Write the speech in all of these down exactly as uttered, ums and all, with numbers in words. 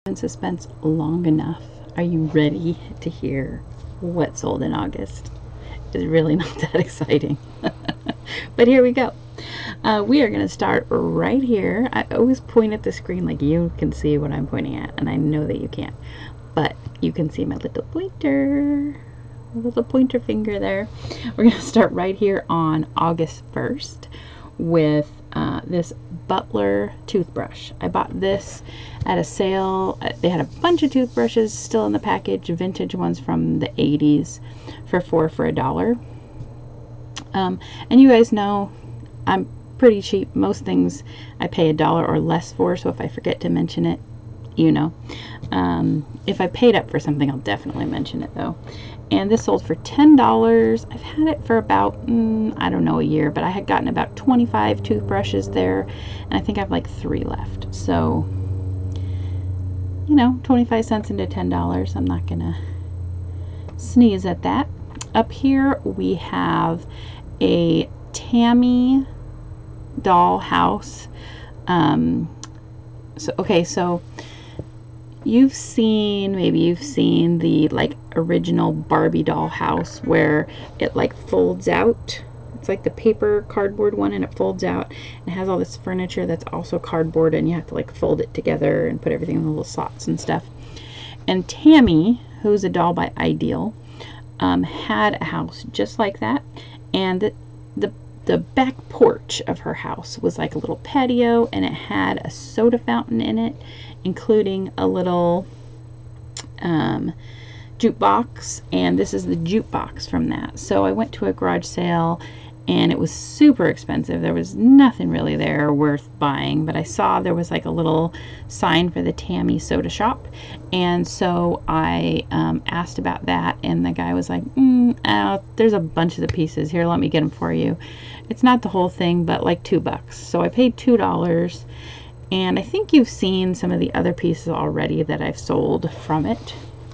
In suspense long enough. Are you ready to hear what sold in August? It's really not that exciting. But here we go. Uh, we are going to start right here. I always point at the screen like you can see what I'm pointing at, and I know that you can't. But you can see my little pointer, my little pointer finger there. We're going to start right here on August first with uh, this Butler toothbrush. I bought this at a sale. They had a bunch of toothbrushes still in the package, vintage ones from the eighties, for four for a dollar. Um, and you guys know I'm pretty cheap. Most things I pay a dollar or less for, so if I forget to mention it, you know. Um, if I paid up for something, I'll definitely mention it though. And this sold for ten dollars. I've had it for about, mm, I don't know, a year, but I had gotten about twenty-five toothbrushes there, and I think I have like three left. So, you know, twenty-five cents into ten dollars. I'm not gonna sneeze at that. Up here we have a Tammy doll house. Um, so, okay, so you've seen, maybe you've seen the like original Barbie doll house where it like folds out. It's like the paper cardboard one, and it folds out and has all this furniture that's also cardboard, and you have to like fold it together and put everything in the little slots and stuff. And Tammy, who's a doll by Ideal, um, had a house just like that, and the, the the back porch of her house was like a little patio, and it had a soda fountain in it, including a little um, jukebox, and this is the jukebox from that. So I went to a garage sale, and it was super expensive. There was nothing really there worth buying, but I saw there was like a little sign for the Tammy soda shop, and so I um, asked about that, and the guy was like, mm, uh, there's a bunch of the pieces here, let me get them for you. It's not the whole thing, but like two bucks. So I paid two dollars, and I think you've seen some of the other pieces already that I've sold from it.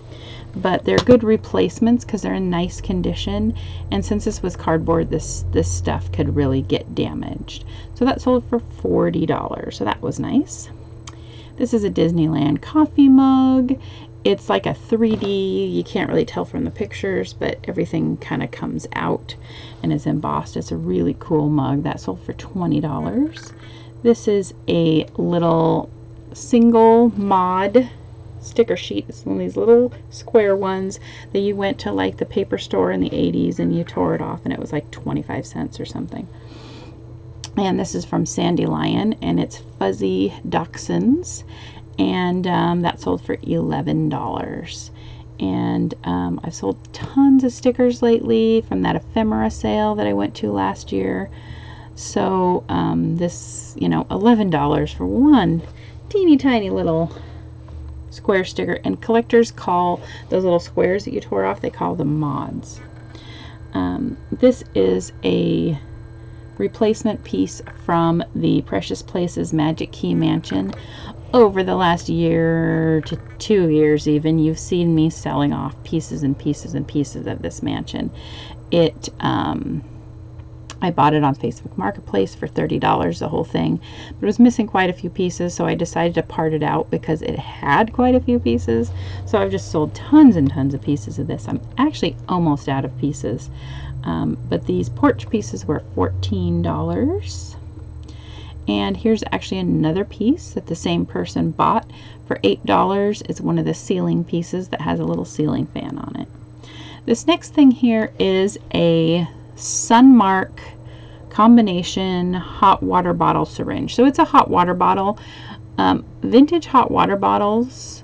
But they're good replacements because they're in nice condition, and since this was cardboard, this this stuff could really get damaged. So that sold for forty dollars, so that was nice. This is a Disneyland coffee mug. It's like a three D, you can't really tell from the pictures, but everything kind of comes out and is embossed. It's a really cool mug. That sold for twenty dollars. This is a little single mod sticker sheet. It's one of these little square ones that you went to like the paper store in the eighties and you tore it off, and it was like twenty-five cents or something. And this is from Sandy Lion, and it's Fuzzy Dachshunds, and um, that sold for eleven dollars. And um, I've sold tons of stickers lately from that ephemera sale that I went to last year. So um, this, you know, eleven dollars for one teeny tiny little square sticker, and collectors call those little squares that you tore off, they call them mods. Um, this is a replacement piece from the Precious Places Magic Key Mansion. Over the last year to two years even, you've seen me selling off pieces and pieces and pieces of this mansion. It um, I bought it on Facebook Marketplace for thirty dollars, the whole thing, but it was missing quite a few pieces, so I decided to part it out because it had quite a few pieces. So I've just sold tons and tons of pieces of this. I'm actually almost out of pieces, um, but these porch pieces were fourteen dollars. And here's actually another piece that the same person bought for eight dollars. It's one of the ceiling pieces that has a little ceiling fan on it. This next thing here is a Sunmark combination hot water bottle syringe. So it's a hot water bottle. Um, vintage hot water bottles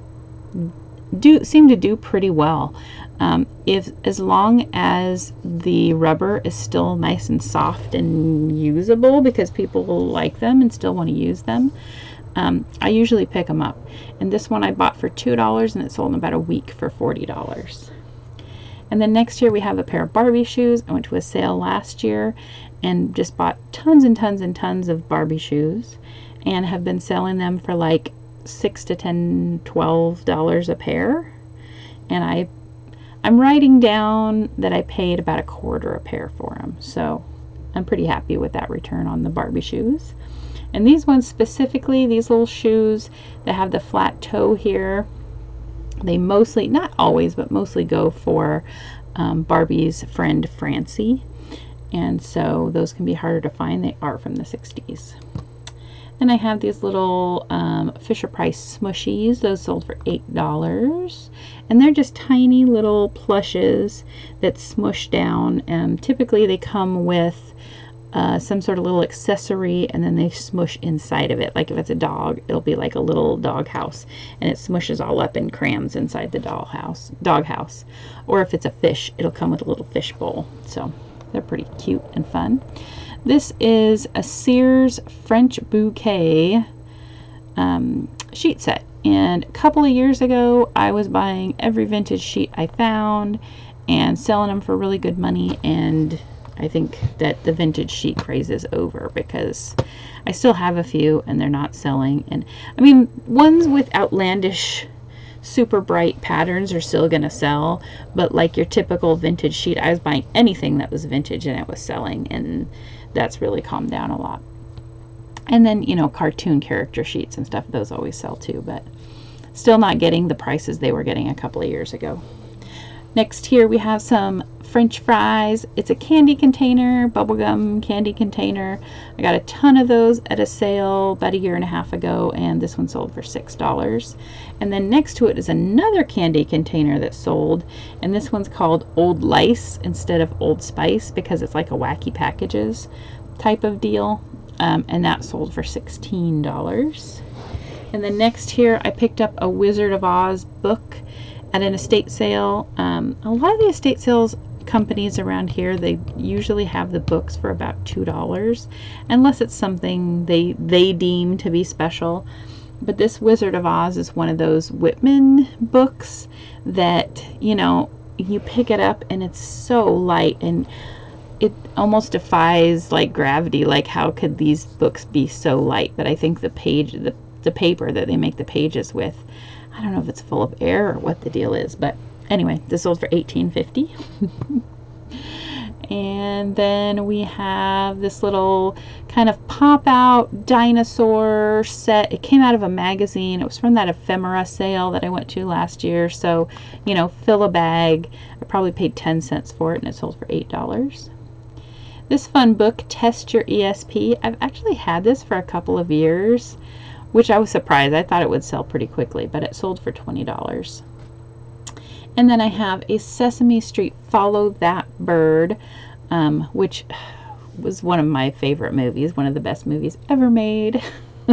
do seem to do pretty well. Um, if as long as the rubber is still nice and soft and usable, because people like them and still want to use them, um, I usually pick them up. And this one I bought for two dollars, and it sold in about a week for forty dollars. And then next year we have a pair of Barbie shoes. I went to a sale last year and just bought tons and tons and tons of Barbie shoes, and have been selling them for like six to ten, twelve dollars a pair. And I I'm writing down that I paid about a quarter a pair for them, so I'm pretty happy with that return on the Barbie shoes. And these ones specifically, these little shoes that have the flat toe here, they mostly, not always, but mostly go for um, Barbie's friend Francie. And so those can be harder to find. They are from the sixties. Then I have these little um, Fisher-Price smushies. Those sold for eight dollars. And they're just tiny little plushes that smush down. And typically they come with uh, some sort of little accessory, and then they smush inside of it. Like if it's a dog, it'll be like a little dog house, and it smushes all up and crams inside the doll house, dog house. Or if it's a fish, it'll come with a little fish bowl. So they're pretty cute and fun. This is a Sears French Bouquet um, sheet set. And a couple of years ago, I was buying every vintage sheet I found and selling them for really good money. And I think that the vintage sheet craze is over, because I still have a few and they're not selling. And I mean, ones with outlandish, super bright patterns are still gonna sell, but like your typical vintage sheet, I was buying anything that was vintage and it was selling, and that's really calmed down a lot. And then, you know, cartoon character sheets and stuff, those always sell too, but still not getting the prices they were getting a couple of years ago. Next here we have some French fries. It's a candy container, bubblegum candy container. I got a ton of those at a sale about a year and a half ago, and this one sold for six dollars. And then next to it is another candy container that sold, and this one's called Old Lice instead of Old Spice, because it's like a wacky packages type of deal. Um, and that sold for sixteen dollars. And then next here I picked up a Wizard of Oz book at an estate sale. Um, a lot of the estate sales companies around here, they usually have the books for about two dollars, unless it's something they they deem to be special. But this Wizard of Oz is one of those Whitman books that, you know, you pick it up and it's so light, and it almost defies like gravity. Like, how could these books be so light? But I think the page, the, the paper that they make the pages with, I don't know if it's full of air or what the deal is, but anyway, this sold for eighteen fifty. And then we have this little kind of pop-out dinosaur set. It came out of a magazine. It was from that ephemera sale that I went to last year. So, you know, fill a bag. I probably paid ten cents for it, and it sold for eight dollars. This fun book, Test Your E S P. I've actually had this for a couple of years, which I was surprised. I thought it would sell pretty quickly, but it sold for twenty dollars. And then I have a Sesame Street Follow That Bird, um, which was one of my favorite movies, one of the best movies ever made.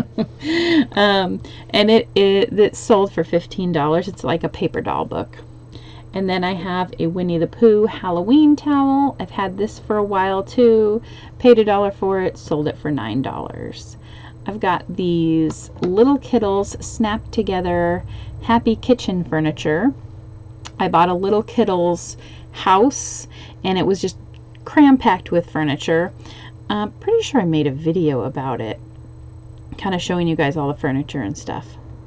um, and it, it, it sold for fifteen dollars. It's like a paper doll book. And then I have a Winnie the Pooh Halloween towel. I've had this for a while too. Paid a dollar for it, sold it for nine dollars. I've got these Little Kittles Snap Together Happy Kitchen Furniture. I bought a Little Kittles house, and it was just cram-packed with furniture. I'm pretty sure I made a video about it, kind of showing you guys all the furniture and stuff.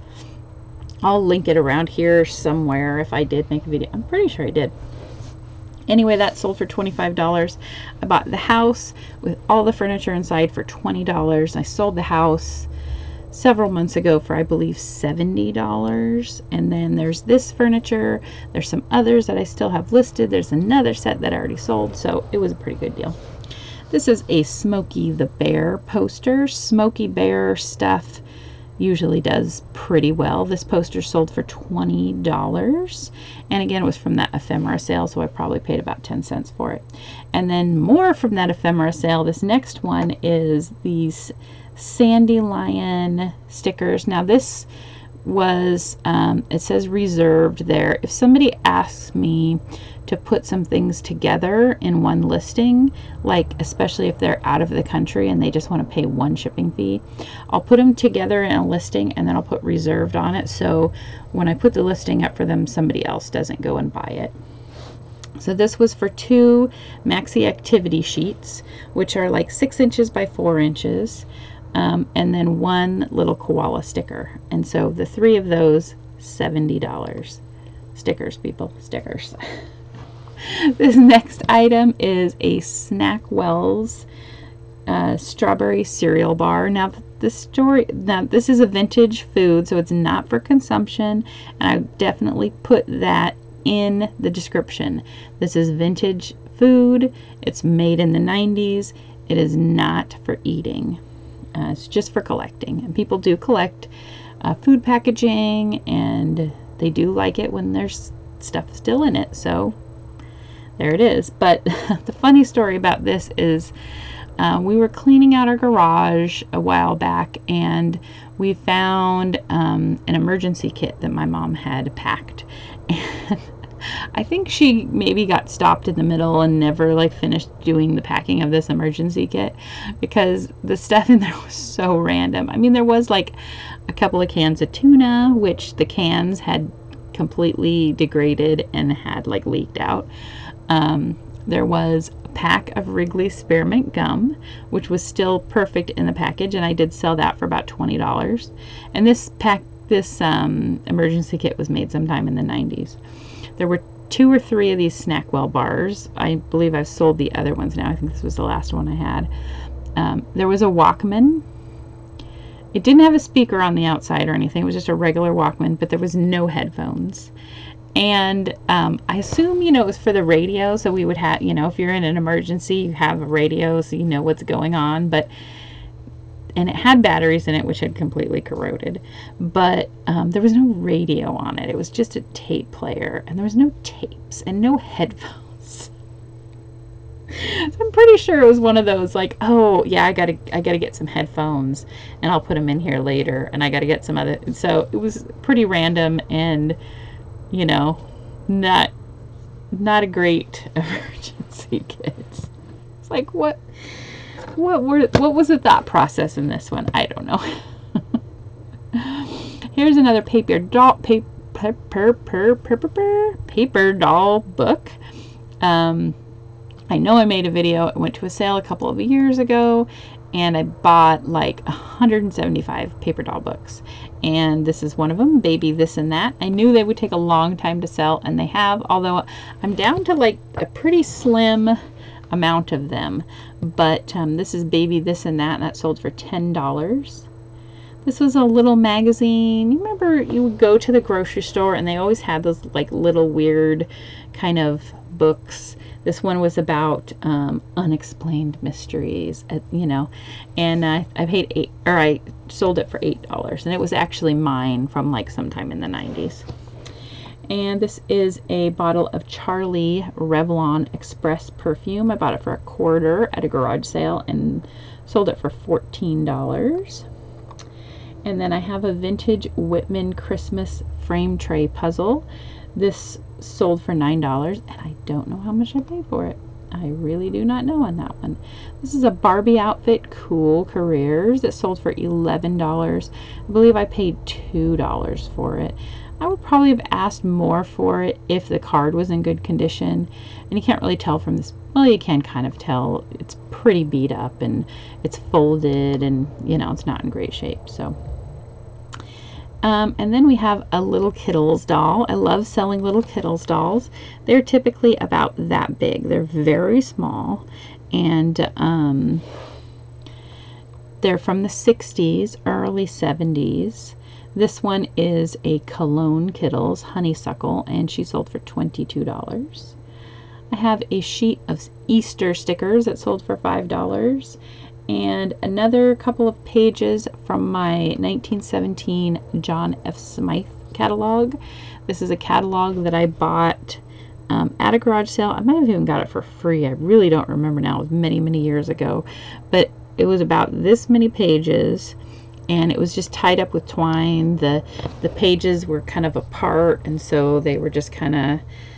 I'll link it around here somewhere if I did make a video. I'm pretty sure I did. Anyway, that sold for twenty-five dollars. I bought the house with all the furniture inside for twenty dollars. I sold the house several months ago for, I believe, seventy dollars. And then there's this furniture. There's some others that I still have listed. There's another set that I already sold, so it was a pretty good deal. This is a Smokey the Bear poster. Smokey Bear stuff usually does pretty well. This poster sold for twenty dollars, and again, it was from that ephemera sale, so I probably paid about ten cents for it. And then more from that ephemera sale, this next one is these Sandy Lion stickers. Now this was, um, it says reserved there. If somebody asks me to put some things together in one listing, like especially if they're out of the country and they just want to pay one shipping fee, I'll put them together in a listing and then I'll put reserved on it, so when I put the listing up for them, somebody else doesn't go and buy it. So this was for two maxi activity sheets, which are like six inches by four inches, um, and then one little koala sticker. And so the three of those, seventy dollars. Stickers, people, stickers. This next item is a Snackwell's uh, strawberry cereal bar. Now the story, now this is a vintage food, so it's not for consumption, and I definitely put that in the description. This is vintage food. It's made in the nineties. It is not for eating. Uh, it's just for collecting, and people do collect uh, food packaging, and they do like it when there's stuff still in it, so there it is. But the funny story about this is uh, we were cleaning out our garage a while back, and we found um, an emergency kit that my mom had packed, and I think she maybe got stopped in the middle and never like finished doing the packing of this emergency kit, because the stuff in there was so random. I mean, there was like a couple of cans of tuna, which the cans had completely degraded and had like leaked out. Um, there was a pack of Wrigley Spearmint gum, which was still perfect in the package, and I did sell that for about twenty dollars. And this pack, this um, emergency kit was made sometime in the nineties. There were two or three of these Snackwell bars. I believe I've sold the other ones now. I think this was the last one I had. Um, there was a Walkman. It didn't have a speaker on the outside or anything. It was just a regular Walkman, but there was no headphones. And um, I assume, you know, it was for the radio, so we would have, you know, if you're in an emergency, you have a radio so you know what's going on. But and it had batteries in it, which had completely corroded. But um, there was no radio on it. It was just a tape player, and there was no tapes and no headphones. So I'm pretty sure it was one of those like, oh yeah, I gotta I gotta get some headphones, and I'll put them in here later, and I gotta get some other. So it was pretty random, and you know, not not a great emergency kit. It's like, what what were what was the thought process in this one? I don't know. Here's another paper doll paper paper paper paper, paper doll book. Um, I know I made a video. It went to a sale a couple of years ago, and I bought like one hundred seventy-five paper doll books, and this is one of them, Baby This and That. I knew they would take a long time to sell, and they have, although I'm down to like a pretty slim amount of them. But um, this is Baby This and That, and that sold for ten dollars. This was a little magazine. You remember you would go to the grocery store, and they always had those like little weird kind of books. This one was about um, unexplained mysteries, uh, you know, and uh, I paid eight, or I sold it for eight dollars, and it was actually mine from like sometime in the nineties. And this is a bottle of Charlie Revlon Express perfume. I bought it for a quarter at a garage sale and sold it for fourteen dollars. And then I have a vintage Whitman Christmas frame tray puzzle. This sold for nine dollars, and I don't know how much I paid for it. I really do not know on that one. This is a Barbie outfit, Cool Careers. It sold for eleven dollars. I believe I paid two dollars for it. I would probably have asked more for it if the card was in good condition. And you can't really tell from this. Well, you can kind of tell. It's pretty beat up, and it's folded, and, you know, it's not in great shape. So. Um, and then we have a little Kittles doll. I love selling little Kittles dolls. They're typically about that big. They're very small, and um, they're from the sixties, early seventies. This one is a Cologne Kittles Honeysuckle, and she sold for twenty-two dollars. I have a sheet of Easter stickers that sold for five dollars. And another couple of pages from my nineteen seventeen John F. Smythe catalog. This is a catalog that I bought um, at a garage sale. I might have even got it for free. I really don't remember now. It was many, many years ago. But it was about this many pages, and it was just tied up with twine. The, the pages were kind of apart, and so they were just kind of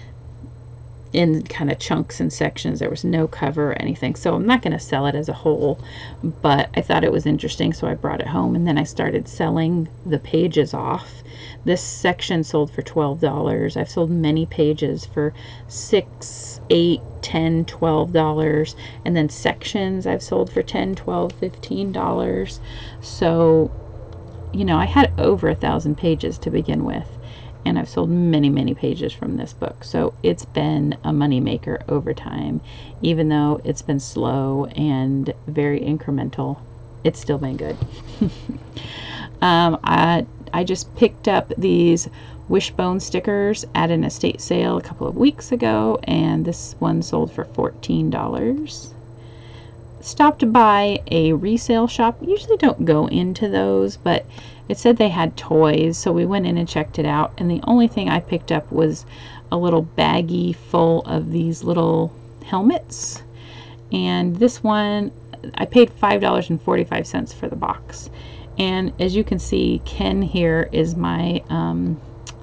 in kind of chunks and sections. There was no cover or anything, so I'm not going to sell it as a whole, but I thought it was interesting, so I brought it home, and then I started selling the pages off. This section sold for twelve dollars. I've sold many pages for six, eight, ten, twelve dollars, and then sections I've sold for ten, twelve, fifteen dollars. So, you know, I had over a thousand pages to begin with, and I've sold many, many pages from this book. So it's been a moneymaker over time, even though it's been slow and very incremental. it's still been good. um, I, I just picked up these Wishbone stickers at an estate sale a couple of weeks ago, and this one sold for fourteen dollars. Stopped by a resale shop. Usually don't go into those, but it said they had toys, so we went in and checked it out, and the only thing I picked up was a little baggie full of these little helmets. And this one, I paid five dollars and forty-five cents for the box. And as you can see, Ken here is my um,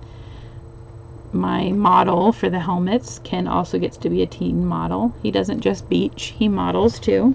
my model for the helmets. Ken also gets to be a teen model. He doesn't just beach, he models too.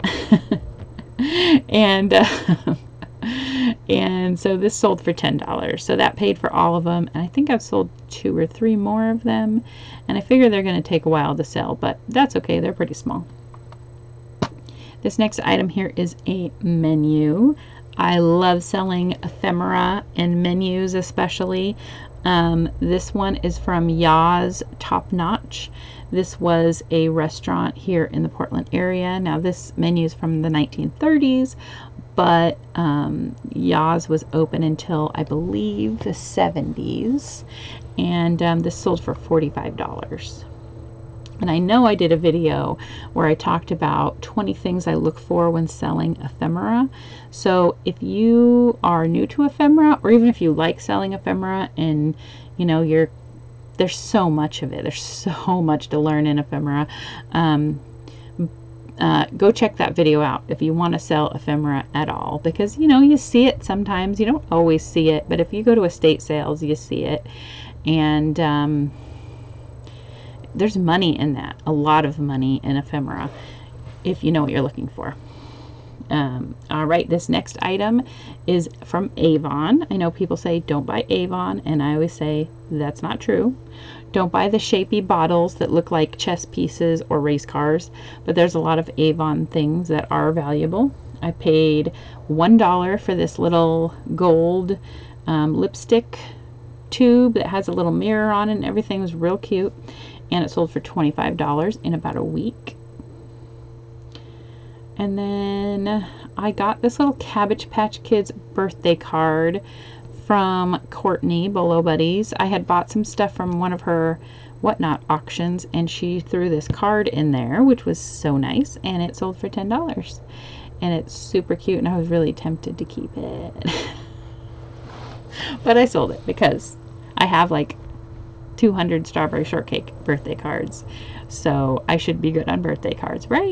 and uh, and so this sold for ten dollars. So that paid for all of them. And I think I've sold two or three more of them. And I figure they're going to take a while to sell, but that's okay. They're pretty small. This next item here is a menu. I love selling ephemera and menus especially. Um, this one is from Ya's Top Notch. This was a restaurant here in the Portland area. Now this menu is from the nineteen thirties, but um, Ya's was open until I believe the seventies, and um, this sold for forty-five dollars. And I know I did a video where I talked about twenty things I look for when selling ephemera. So if you are new to ephemera, or even if you like selling ephemera and you know you're there's so much of it, there's so much to learn in ephemera, um, uh, go check that video out if you want to sell ephemera at all, because you know you see it sometimes, you don't always see it, but if you go to estate sales you see it. And um, there's money in that, a lot of money in ephemera if you know what you're looking for. Um, all right, this next item is from Avon. I know people say don't buy Avon, and I always say that's not true. Don't buy the shapy bottles that look like chess pieces or race cars, but there's a lot of Avon things that are valuable. I paid one dollar for this little gold um, lipstick tube that has a little mirror on it, and everything was real cute. And it sold for twenty-five dollars in about a week. And then I got this little Cabbage Patch Kids birthday card from Courtney, Bolo Buddies. I had bought some stuff from one of her Whatnot auctions, and she threw this card in there, which was so nice, and it sold for ten dollars. And it's super cute, and I was really tempted to keep it. But I sold it because I have like two hundred strawberry shortcake birthday cards, so I should be good on birthday cards, right?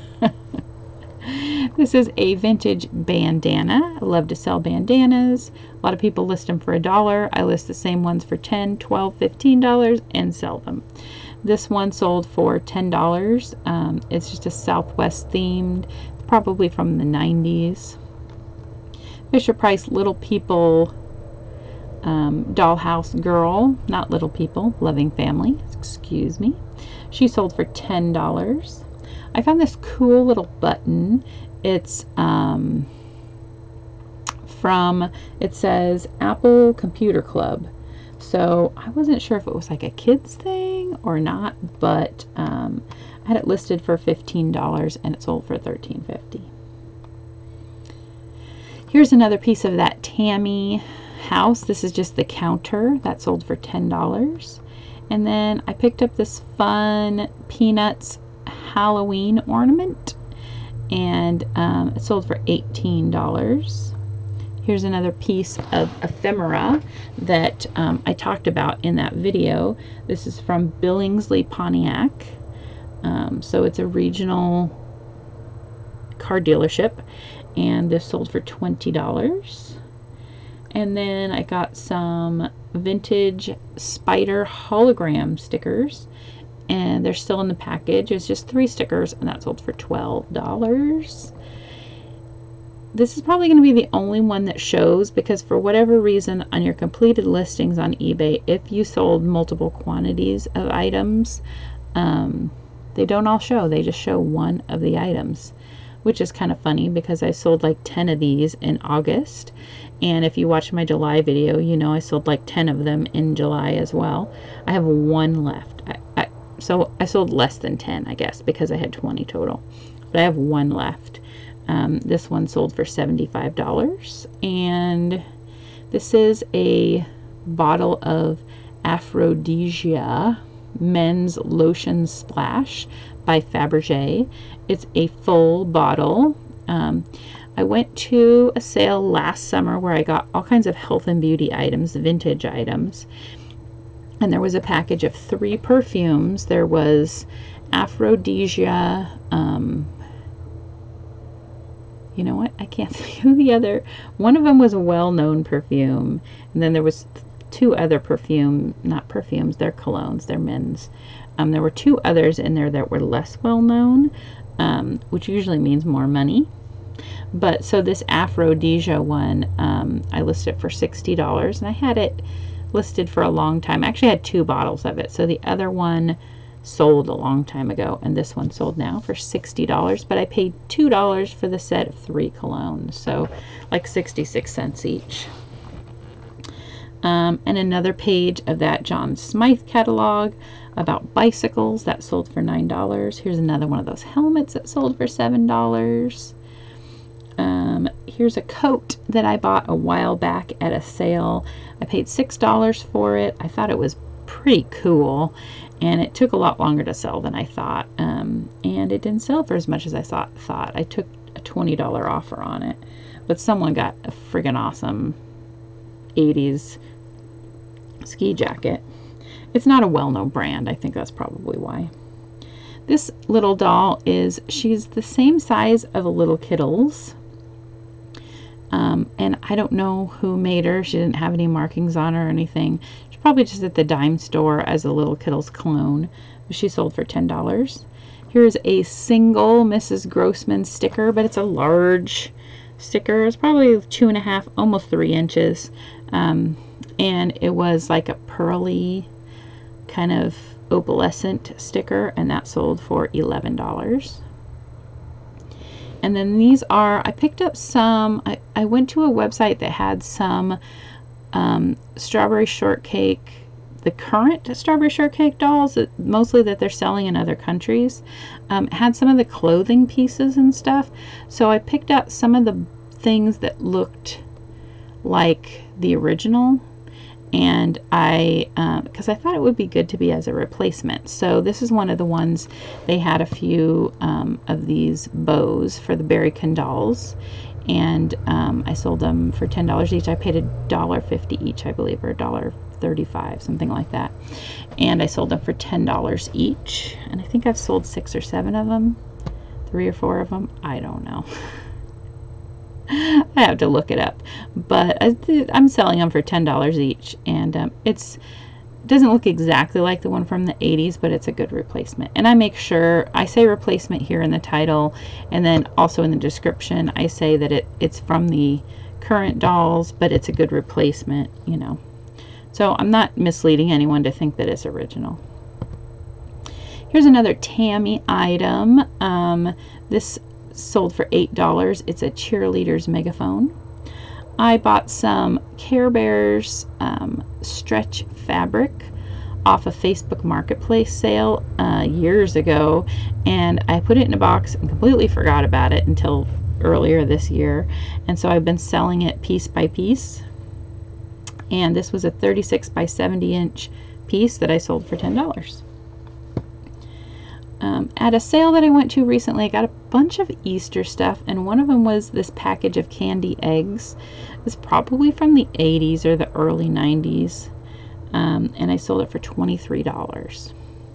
This is a vintage bandana. I love to sell bandanas. A lot of people list them for a dollar. I list the same ones for ten, twelve, fifteen dollars and sell them. This one sold for ten dollars. Um, it's just a Southwest themed, probably from the nineties. Fisher Price Little People um, Dollhouse Girl, not Little People, Loving Family, excuse me. She sold for ten dollars. I found this cool little button. It's um, from, it says Apple Computer Club. So I wasn't sure if it was like a kids thing or not, but um, I had it listed for fifteen dollars and it sold for thirteen fifty. Here's another piece of that Tammy house. This is just the counter. That sold for ten dollars. And then I picked up this fun Peanuts Halloween ornament, and um, it sold for eighteen dollars. Here's another piece of ephemera that um, I talked about in that video. This is from Billingsley, Pontiac. Um, so it's a regional car dealership, and this sold for twenty dollars. And then I got some vintage spider hologram stickers, and they're still in the package. It's just three stickers, and that sold for twelve dollars. This is probably going to be the only one that shows, because for whatever reason on your completed listings on eBay, if you sold multiple quantities of items, um, they don't all show. They just show one of the items, which is kind of funny because I sold like ten of these in August. And if you watch my July video, you know I sold like ten of them in July as well. I have one left. I, I, so I sold less than ten, I guess, because I had twenty total. But I have one left. Um, this one sold for seventy-five dollars. And this is a bottle of Aphrodisia Men's Lotion Splash by Fabergé. It's a full bottle. Um, I went to a sale last summer where I got all kinds of health and beauty items, vintage items. And there was a package of three perfumes. There was Aphrodisia, um, you know what, I can't think of the other. One of them was a well-known perfume, and then there was two other perfume, not perfumes, they're colognes, they're men's. Um, there were two others in there that were less well-known, um, which usually means more money. But so this Aphrodisia one, um, I listed it for sixty dollars, and I had it listed for a long time. I actually had two bottles of it, so the other one sold a long time ago, and this one sold now for sixty dollars, but I paid two dollars for the set of three colognes, so like sixty-six cents each. Um, and another page of that John Smythe catalog about bicycles that sold for nine dollars. Here's another one of those helmets that sold for seven dollars. Um, here's a coat that I bought a while back at a sale. I paid six dollars for it. I thought it was pretty cool, and it took a lot longer to sell than I thought, um, and it didn't sell for as much as I thought. thought. I took a twenty dollar offer on it, but someone got a friggin' awesome eighties ski jacket. It's not a well-known brand. I think that's probably why. This little doll is, she's the same size of a Little Kittles. Um, and I don't know who made her. She didn't have any markings on her or anything. She's probably just at the dime store as a Little Kittles clone. But she sold for ten dollars. Here's a single Missus Grossman sticker, but it's a large sticker. It's probably two and a half, almost three inches. Um, and it was like a pearly kind of opalescent sticker, and that sold for eleven dollars. And then these are, I picked up some, I, I went to a website that had some um, strawberry shortcake, the current strawberry shortcake dolls, that, mostly that they're selling in other countries, um, had some of the clothing pieces and stuff. So I picked up some of the things that looked like the original, and I, because um, I thought it would be good to be as a replacement. So this is one of the ones, they had a few um, of these bows for the Berrykin dolls, and um, I sold them for ten dollars each. I paid a dollar fifty each, I believe, or a dollar thirty-five, something like that. And I sold them for ten dollars each, and I think I've sold six or seven of them, three or four of them, I don't know. I have to look it up, but I, I'm selling them for ten dollars each, and um, it's doesn't look exactly like the one from the eighties, but it's a good replacement. And I make sure I say replacement here in the title, and then also in the description I say that it it's from the current dolls, but it's a good replacement, you know. So I'm not misleading anyone to think that it's original. Here's another Tammy item. Um, this sold for eight dollars. It's a cheerleader's megaphone. I bought some Care Bears um, stretch fabric off a Facebook Marketplace sale uh, years ago, and I put it in a box and completely forgot about it until earlier this year, and so I've been selling it piece by piece. And this was a thirty-six by seventy inch piece that I sold for ten dollars. Um, at a sale that I went to recently, I got a bunch of Easter stuff, and one of them was this package of candy eggs. It's probably from the eighties or the early nineties, um, and I sold it for twenty-three dollars.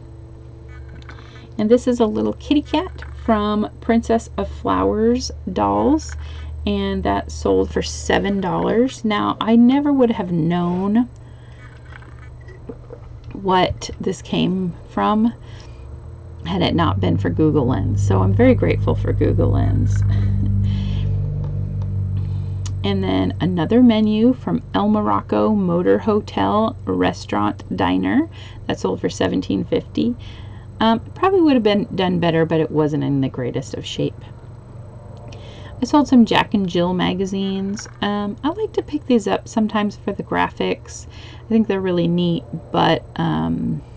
And this is a little kitty cat from Princess of Flowers dolls, and that sold for seven dollars. Now, I never would have known what this came from had it not been for Google Lens. So I'm very grateful for Google Lens. And then another menu from El Morocco Motor Hotel Restaurant Diner that sold for seventeen fifty. Um, probably would have been done better, but it wasn't in the greatest of shape. I sold some Jack and Jill magazines. Um, I like to pick these up sometimes for the graphics. I think they're really neat, but um,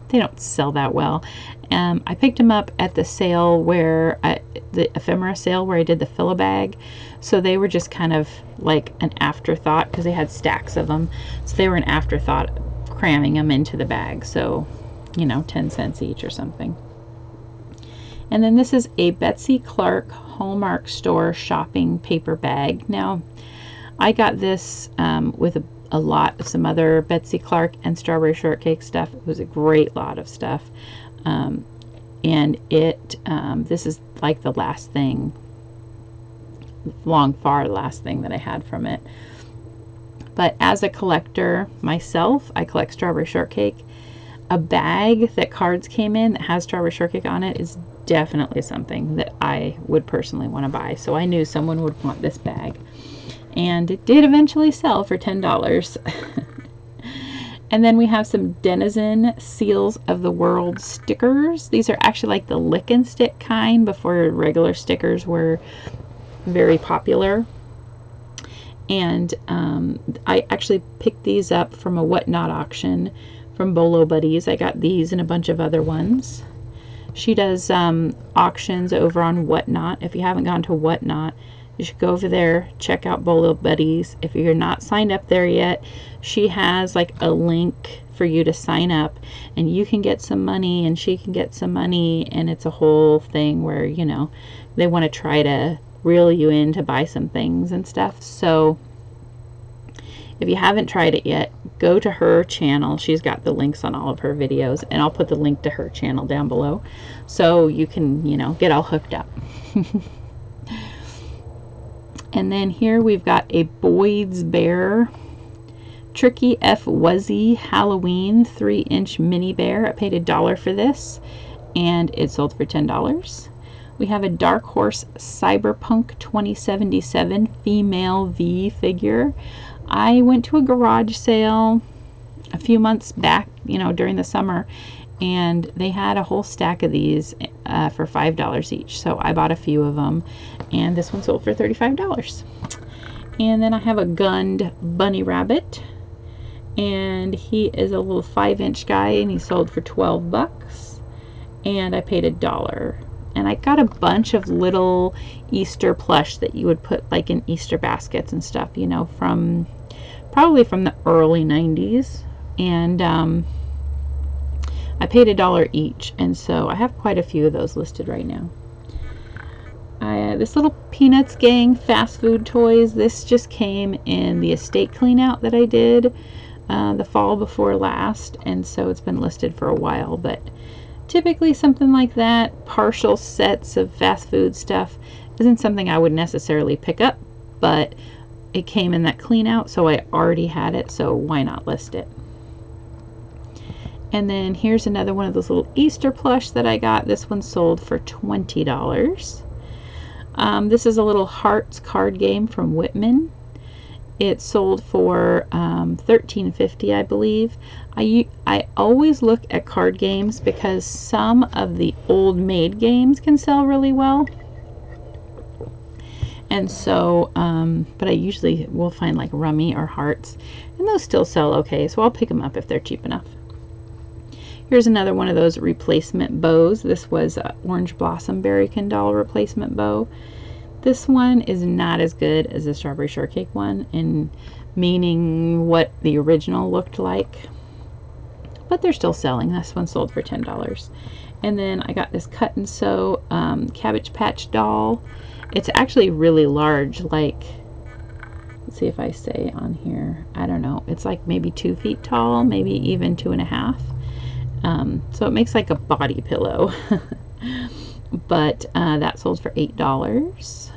they don't sell that well. Um, I picked them up at the sale where I, the ephemera sale where I did the fill-a-bag, so they were just kind of like an afterthought because they had stacks of them, so they were an afterthought, cramming them into the bag. So, you know, ten cents each or something. And then this is a Betsy Clark Hallmark Store shopping paper bag. Now, I got this um, with a, a lot of some other Betsy Clark and strawberry shortcake stuff. It was a great lot of stuff. Um, and it, um, this is like the last thing, long far last thing that I had from it. But as a collector myself, I collect strawberry shortcake. A bag that cards came in that has strawberry shortcake on it is definitely something that I would personally want to buy. So I knew someone would want this bag. And it did eventually sell for ten dollars. And then we have some Denizen Seals of the World stickers. These are actually like the lick and stick kind before regular stickers were very popular. And um, I actually picked these up from a Whatnot auction from Bolo Buddies. I got these and a bunch of other ones. She does um, auctions over on Whatnot. If you haven't gone to Whatnot, you should go over there, check out Bolo Buddies. If you're not signed up there yet, she has like a link for you to sign up, and you can get some money and she can get some money, and it's a whole thing where, you know, they want to try to reel you in to buy some things and stuff. So if you haven't tried it yet, go to her channel. She's got the links on all of her videos, and I'll put the link to her channel down below so you can, you know, get all hooked up. And then here we've got a Boyd's Bear Tricky F Wuzzy Halloween three inch mini bear. I paid a dollar for this, and it sold for ten dollars. We have a Dark Horse Cyberpunk twenty seventy-seven female V figure. I went to a garage sale a few months back, you know, during the summer, and they had a whole stack of these uh, for five dollars each. So I bought a few of them, and this one sold for thirty-five dollars. And then I have a gunned bunny rabbit, and he is a little five inch guy, and he sold for twelve bucks, and I paid a dollar. And I got a bunch of little Easter plush that you would put like in Easter baskets and stuff, you know, from probably from the early nineties. And um, I paid a dollar each, and so I have quite a few of those listed right now. I, uh, this little Peanuts Gang fast food toys, this just came in the estate clean out that I did uh, the fall before last, and so it's been listed for a while. But typically something like that, partial sets of fast food stuff, isn't something I would necessarily pick up, but it came in that clean out, so I already had it, so why not list it? And then here's another one of those little Easter plush that I got. This one sold for twenty dollars. Um, this is a little Hearts card game from Whitman. It sold for um, thirteen fifty, I believe. I, I always look at card games because some of the old made games can sell really well. And so, um, but I usually will find like Rummy or Hearts, and those still sell okay, so I'll pick them up if they're cheap enough. Here's another one of those replacement bows. This was a Orange Blossom Berrykin doll replacement bow. This one is not as good as the Strawberry Shortcake one, in meaning what the original looked like, but they're still selling. This one sold for ten dollars. And then I got this cut and sew um, Cabbage Patch doll. It's actually really large, like, let's see if I say on here, I don't know, it's like maybe two feet tall, maybe even two and a half. Um, so it makes like a body pillow. But uh, that sold for eight dollars.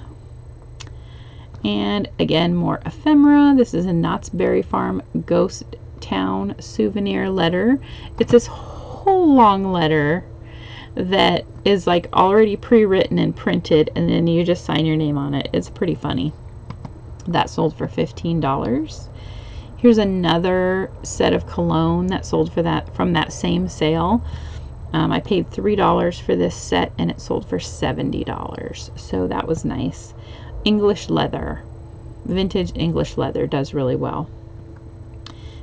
And again, more ephemera. This is a Knott's Berry Farm Ghost Town souvenir letter. It's this whole long letter that is like already pre-written and printed, and then you just sign your name on it. It's pretty funny. That sold for fifteen dollars. Here's another set of cologne that sold for that from that same sale. Um, I paid three dollars for this set, and it sold for seventy dollars. So that was nice. English leather. Vintage English leather does really well.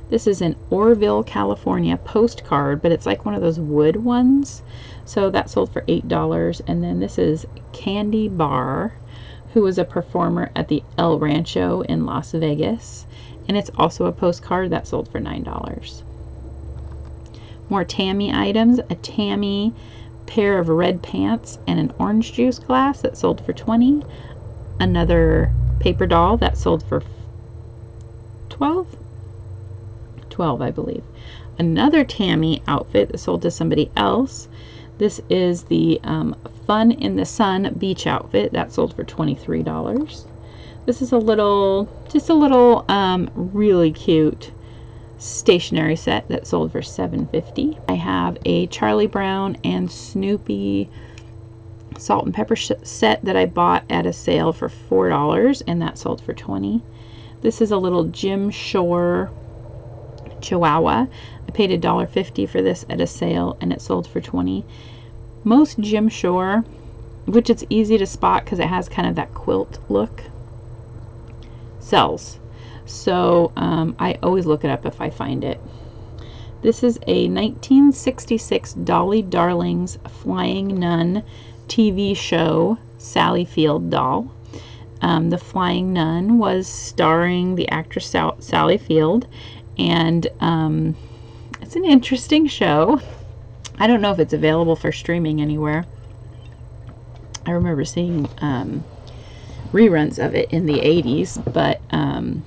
This is an Orville, California postcard, but it's like one of those wood ones. So that sold for eight dollars. And then this is Candy Bar, who was a performer at the El Rancho in Las Vegas. And it's also a postcard that sold for nine dollars. More Tammy items. A Tammy pair of red pants and an orange juice glass that sold for twenty dollars. Another paper doll that sold for twelve dollars. twelve dollars, I believe. Another Tammy outfit that sold to somebody else. This is the um, Fun in the Sun beach outfit that sold for twenty-three dollars. This is a little, just a little um, really cute stationery set that sold for seven fifty. I have a Charlie Brown and Snoopy salt and pepper set that I bought at a sale for four dollars, and that sold for twenty dollars. This is a little Jim Shore Chihuahua. I paid a dollar fifty for this at a sale, and it sold for twenty dollars. Most Jim Shore, which it's easy to spot because it has kind of that quilt look, sells. So um, I always look it up if I find it. This is a nineteen sixty-six Dolly Darling's Flying Nun T V show Sally Field doll. Um, the Flying Nun was starring the actress Sal Sally Field, and um, it's an interesting show. I don't know if it's available for streaming anywhere. I remember seeing um, reruns of it in the eighties, but um,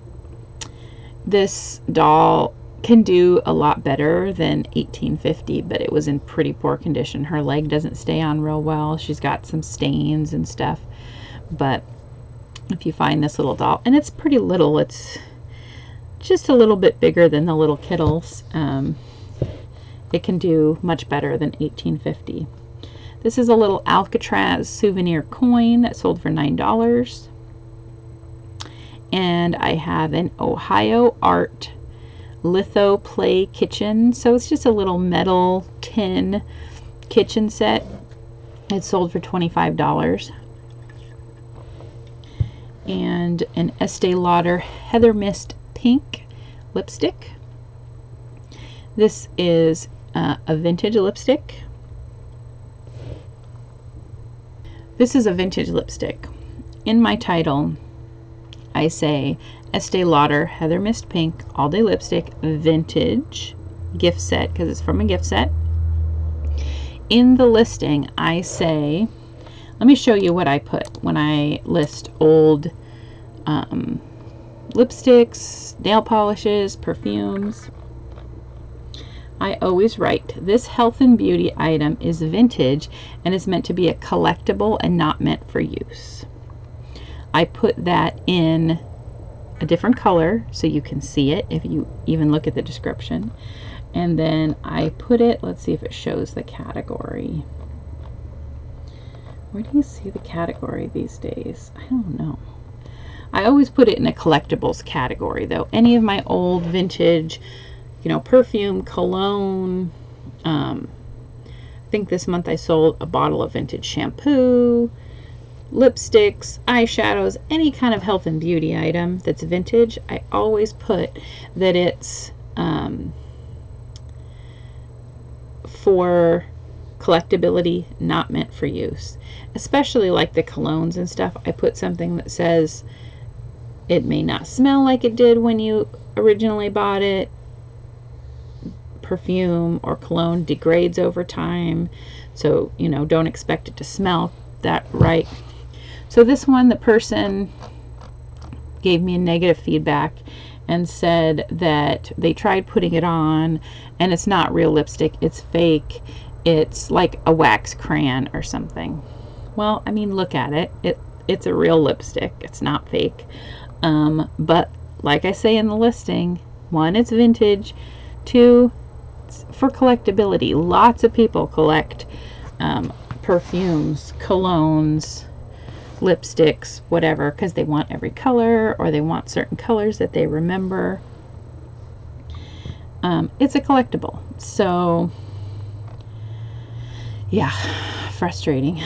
this doll can do a lot better than eighteen fifty, but it was in pretty poor condition. Her leg doesn't stay on real well. She's got some stains and stuff. But if you find this little doll, and it's pretty little, it's just a little bit bigger than the little Kittles, um, it can do much better than eighteen fifty. This is a little Alcatraz souvenir coin that sold for nine dollars. And I have an Ohio Art litho play kitchen. So it's just a little metal tin kitchen set. It sold for twenty-five dollars. And an Estee Lauder Heather Mist Pink lipstick. This is uh, a vintage lipstick. This is a vintage lipstick. In my title, I say Estee Lauder Heather Mist Pink All Day Lipstick Vintage gift set, because it's from a gift set. In the listing, I say, let me show you what I put when I list old um, lipsticks, nail polishes, perfumes. I always write, this health and beauty item is vintage and is meant to be a collectible and not meant for use. I put that in a different color so you can see it if you even look at the description. And then I put it, let's see if it shows the category. Where do you see the category these days? I don't know. I always put it in a collectibles category though. Any of my old vintage, you know, perfume, cologne. Um, I think this month I sold a bottle of vintage shampoo, lipsticks, eyeshadows, any kind of health and beauty item that's vintage. I always put that it's um, for collectability, not meant for use. Especially like the colognes and stuff, I put something that says it may not smell like it did when you originally bought it. Perfume or cologne degrades over time, so you know, don't expect it to smell that right. So this one, the person gave me a negative feedback and said that they tried putting it on and it's not real lipstick, it's fake, it's like a wax crayon or something. Well, I mean, look at it, it it's a real lipstick, it's not fake. Um, but like I say in the listing, one, it's vintage, two, it's for collectability. Lots of people collect um, perfumes, colognes, lipsticks, whatever, because they want every color or they want certain colors that they remember. Um, it's a collectible. So yeah, frustrating.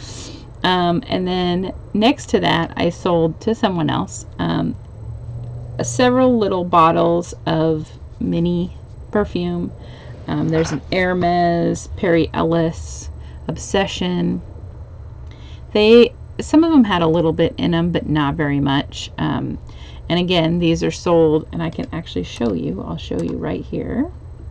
um, and then next to that, I sold to someone else um, several little bottles of mini perfume. Um, there's an Hermes, Perry Ellis, Obsession. They, some of them had a little bit in them, but not very much. Um, and again, these are sold, and I can actually show you. I'll show you right here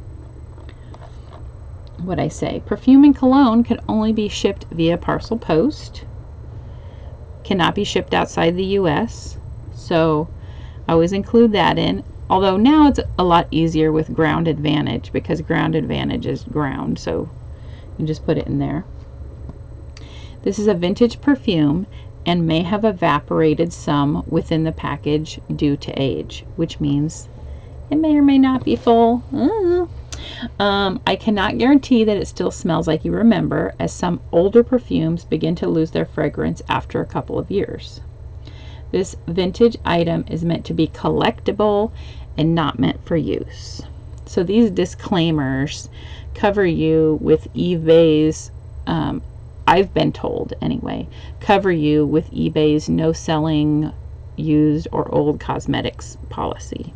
what I say. Perfume and cologne can only be shipped via parcel post. Cannot be shipped outside the U S So I always include that in. Although now it's a lot easier with Ground Advantage, because Ground Advantage is ground, so you just put it in there. This is a vintage perfume and may have evaporated some within the package due to age, which means it may or may not be full. Uh, um, I cannot guarantee that it still smells like you remember, as some older perfumes begin to lose their fragrance after a couple of years. This vintage item is meant to be collectible and not meant for use. So these disclaimers cover you with eBay's, um, I've been told anyway, cover you with eBay's no selling used or old cosmetics policy.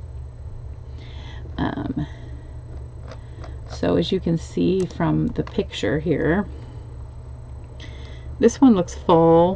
Um, so as you can see from the picture here, this one looks full.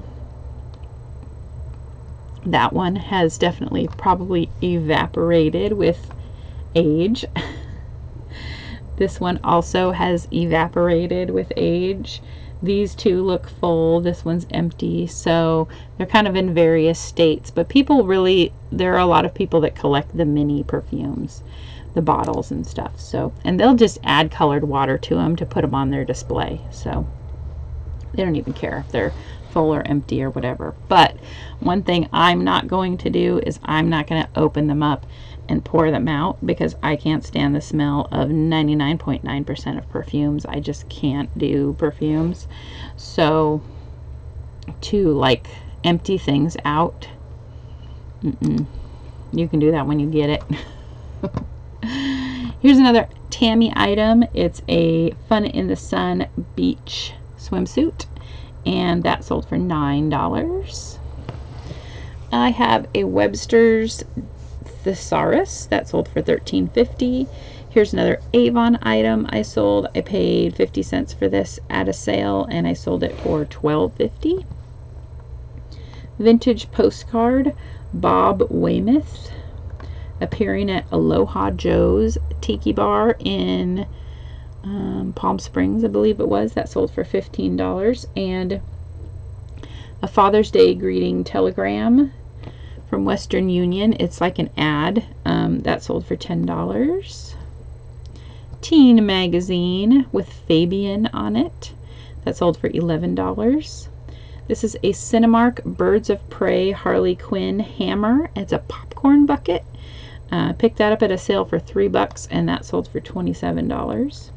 That one has definitely probably evaporated with age. This one also has evaporated with age. These two look full. This one's empty. So they're kind of in various states. But people really, there are a lot of people that collect the mini perfumes, the bottles and stuff. So, and they'll just add colored water to them to put them on their display. So they don't even care if they're full or empty or whatever. But one thing I'm not going to do is I'm not going to open them up and pour them out, because I can't stand the smell of ninety-nine point nine percent of perfumes. I just can't do perfumes. So to like empty things out, mm-mm. You can do that when you get it. Here's another Tammy item. It's a Fun in the Sun beach swimsuit, and that sold for nine dollars. I have a Webster's Thesaurus that sold for thirteen fifty. Here's another Avon item I sold. I paid fifty cents for this at a sale, and I sold it for twelve fifty. Vintage postcard, Bob Weymouth, appearing at Aloha Joe's Tiki Bar in um, Palm Springs, I believe it was. That sold for fifteen dollars. And a Father's Day greeting telegram from Western Union. It's like an ad. Um, that sold for ten dollars. Teen magazine with Fabian on it. That sold for eleven dollars. This is a Cinemark Birds of Prey Harley Quinn hammer. It's a popcorn bucket. I uh, picked that up at a sale for three bucks, and that sold for twenty-seven dollars.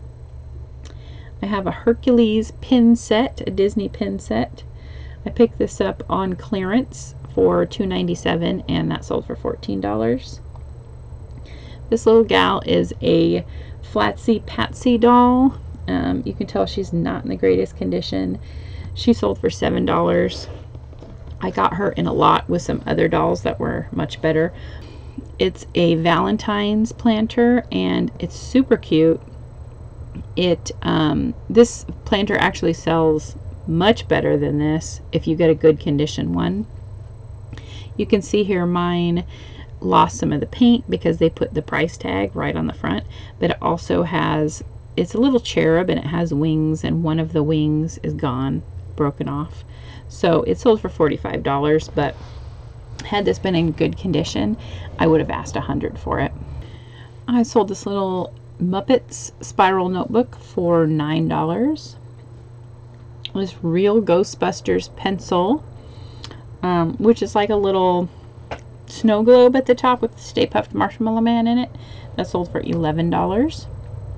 I have a Hercules pin set, a Disney pin set. I picked this up on clearance for two ninety-seven, and that sold for fourteen dollars. This little gal is a Flatsy Patsy doll. Um, you can tell she's not in the greatest condition. She sold for seven dollars. I got her in a lot with some other dolls that were much better. It's a Valentine's planter, and it's super cute. It um, this planter actually sells much better than this if you get a good condition one. You can see here mine lost some of the paint because they put the price tag right on the front, but it also has, it's a little cherub and it has wings, and one of the wings is gone, broken off. So it sold for forty-five dollars, but had this been in good condition, I would have asked a hundred for it. I sold this little Muppets spiral notebook for nine dollars. This Real Ghostbusters pencil, um, which is like a little snow globe at the top with the Stay Puft Marshmallow Man in it. That sold for eleven dollars.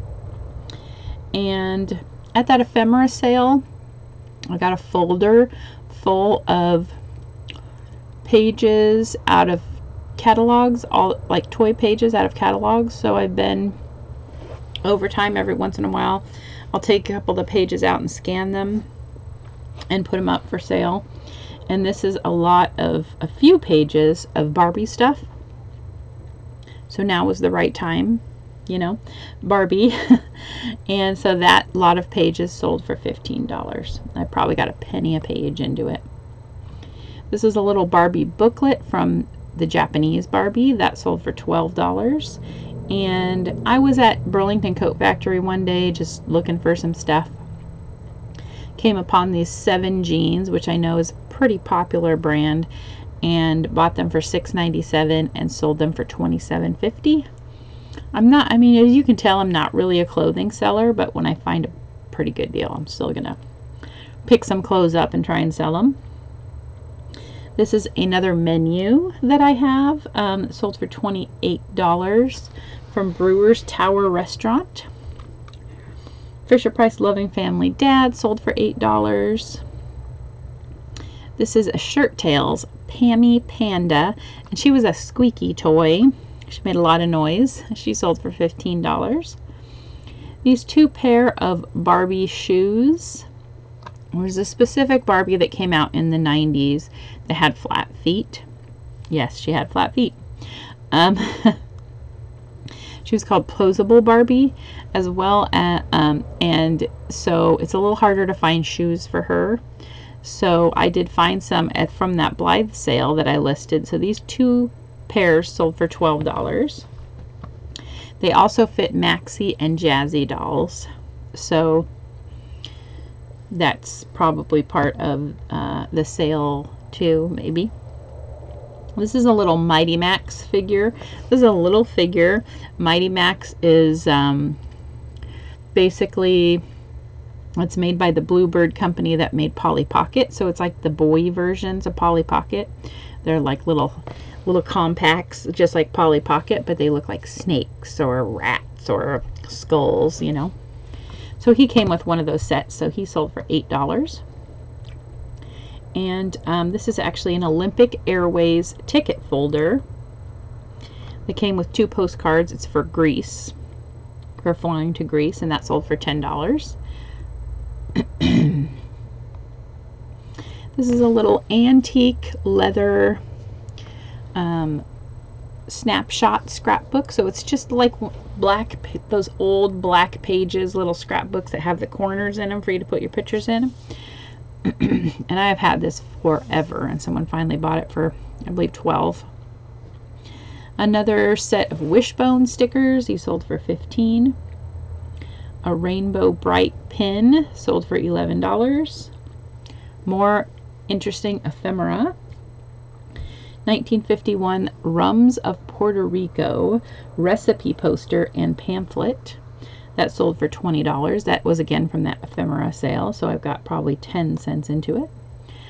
And at that ephemera sale, I got a folder full of pages out of catalogs, all like toy pages out of catalogs. So I've been, over time, every once in a while, I'll take a couple of the pages out and scan them and put them up for sale. And this is a lot of, a few pages of Barbie stuff. So now was the right time, you know, Barbie. And so that lot of pages sold for fifteen dollars. I probably got a penny a page into it. This is a little Barbie booklet from the Japanese Barbie that sold for twelve dollars. And I was at Burlington Coat Factory one day just looking for some stuff. Came upon these seven jeans, which I know is a pretty popular brand, and bought them for six ninety-seven and sold them for twenty-seven fifty. I'm not, I mean, as you can tell, I'm not really a clothing seller, but when I find a pretty good deal, I'm still gonna pick some clothes up and try and sell them. This is another menu that I have, um, sold for twenty-eight dollars from Brewer's Tower Restaurant. Fisher Price Loving Family Dad sold for eight dollars. This is a Shirt Tails Pammy Panda, and she was a squeaky toy. She made a lot of noise. She sold for fifteen dollars. These two pair of Barbie shoes. There's a specific Barbie that came out in the nineties that had flat feet. Yes, she had flat feet. Um, she was called Posable Barbie as well. As, um, and so it's a little harder to find shoes for her. So I did find some at, from that Blythe sale that I listed. So these two pairs sold for twelve dollars. They also fit Maxie and Jazzy dolls. So that's probably part of uh, the sale too, maybe. This is a little Mighty Max figure. This is a little figure. Mighty Max is um, basically, it's made by the Bluebird company that made Polly Pocket. So it's like the boy versions of Polly Pocket. They're like little little compacts, just like Polly Pocket, but they look like snakes or rats or skulls, you know. So he came with one of those sets, so he sold for eight dollars. And um, this is actually an Olympic Airways ticket folder. It came with two postcards. It's for Greece, for flying to Greece, and that sold for ten dollars. This is a little antique leather um, snapshot scrapbook. So it's just like black, those old black pages, little scrapbooks that have the corners in them for you to put your pictures in. And I have had this forever, and someone finally bought it for, I believe, twelve dollars. Another set of Wishbone stickers, he sold for fifteen dollars. A Rainbow Bright pin sold for eleven dollars. More interesting ephemera. nineteen fifty-one Rums of Puerto Rico recipe poster and pamphlet. That sold for twenty dollars. That was again from that ephemera sale, so I've got probably ten cents into it.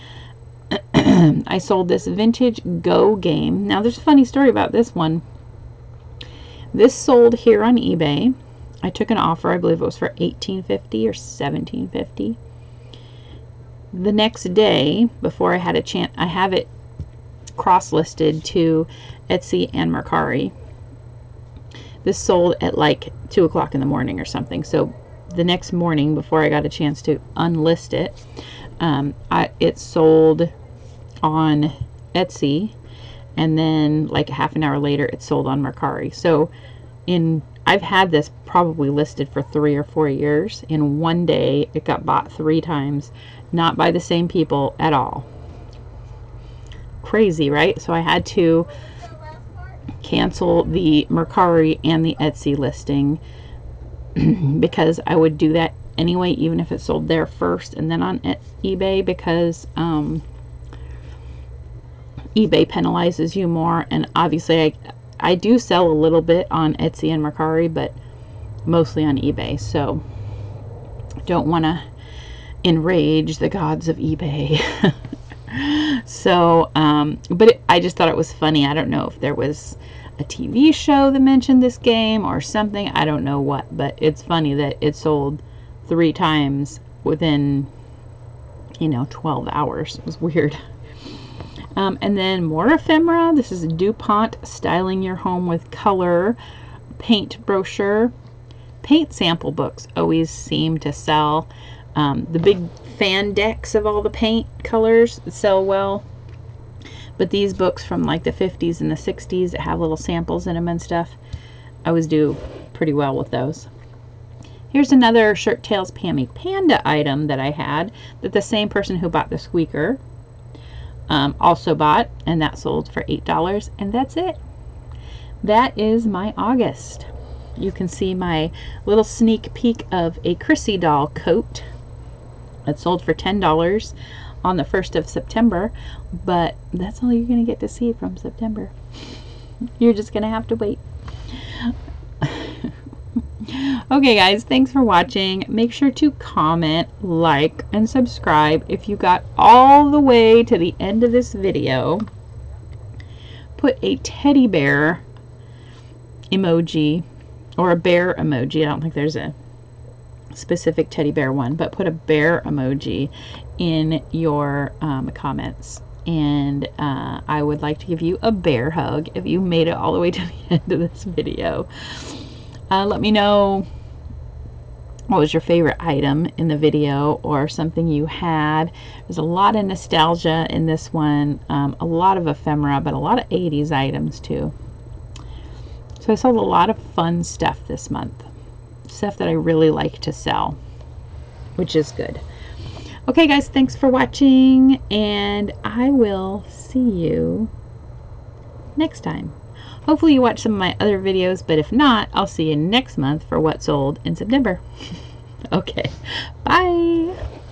I sold this vintage Go game. Now there's a funny story about this one. This sold here on eBay. I took an offer, I believe it was for eighteen fifty or seventeen fifty. The next day, before I had a chance, I have it cross-listed to Etsy and Mercari. This sold at like two o'clock in the morning or something. So the next morning, before I got a chance to unlist it, um, I, it sold on Etsy, and then like half an hour later, it sold on Mercari. So in I've had this probably listed for three or four years. In one day, it got bought three times, not by the same people at all. Crazy, right? So I had to cancel the Mercari and the Etsy listing because I would do that anyway, even if it sold there first and then on eBay, because um, eBay penalizes you more. And obviously I, I do sell a little bit on Etsy and Mercari, but mostly on eBay, so don't want to enrage the gods of eBay. So um, but it, I just thought it was funny. I don't know if there was a T V show that mentioned this game or something. I don't know what, but it's funny that it sold three times within, you know, twelve hours. It was weird. Um, and then more ephemera. This is DuPont Styling Your Home with Color paint brochure. Paint sample books always seem to sell. Um, the big fan decks of all the paint colors that sell well. But these books from like the fifties and the sixties that have little samples in them and stuff, I always do pretty well with those. Here's another Shirt Tails Pammy Panda item that I had that the same person who bought the squeaker um, also bought, and that sold for eight dollars, and that's it. That is my August. You can see my little sneak peek of a Chrissy doll coat that sold for ten dollars on the first of September, but that's all you're going to get to see from September. You're just going to have to wait. Okay guys, thanks for watching. Make sure to comment, like, and subscribe if you got all the way to the end of this video. Put a teddy bear emoji or a bear emoji. I don't think there's a specific teddy bear one, but put a bear emoji in your um, comments. And uh, I would like to give you a bear hug if you made it all the way to the end of this video. Uh, let me know what was your favorite item in the video or something you had. There's a lot of nostalgia in this one, um, a lot of ephemera, but a lot of eighties items too. So I sold a lot of fun stuff this month. Stuff that I really like to sell, which is good. Okay guys, thanks for watching, and I will see you next time. Hopefully you watch some of my other videos, but if not, I'll see you next month for what sold in September. Okay, bye!